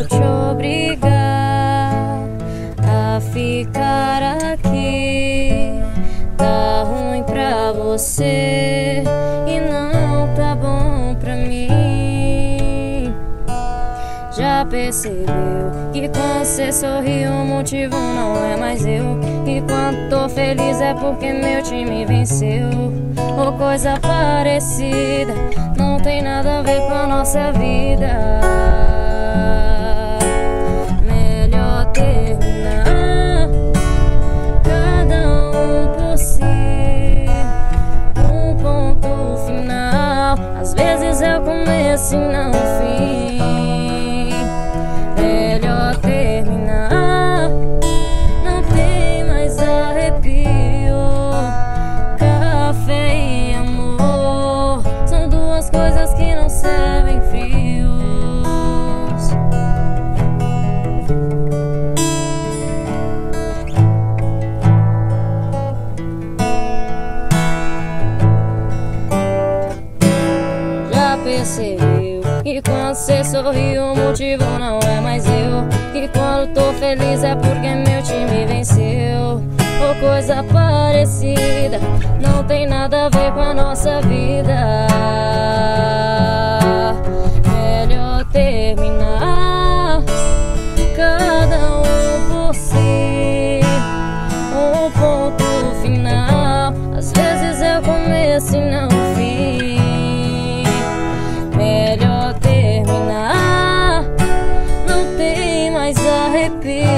vou te obrigar a ficar aqui. Tá ruim pra você e não tá bom pra mim. Já percebeu que quando você sorri o motivo não é mais eu? E quando tô feliz é porque meu time venceu. Ou coisa parecida, não tem nada a ver com a nossa vida. Melhor terminar, cada um por si, um ponto final. Às vezes é o começo e não o fim. Melhor terminar, não tem mais arrepio. Café e amor são duas coisas que não servem frios. Já percebeu que quando você sorri o motivo não é mais eu? Que quando tô feliz é porque meu time venceu. Ou coisa parecida, não tem nada a ver com a nossa vida. Melhor terminar, cada um por si, um ponto final. Às vezes é o começo e não o fim. Melhor terminar, não tem mais arrepio.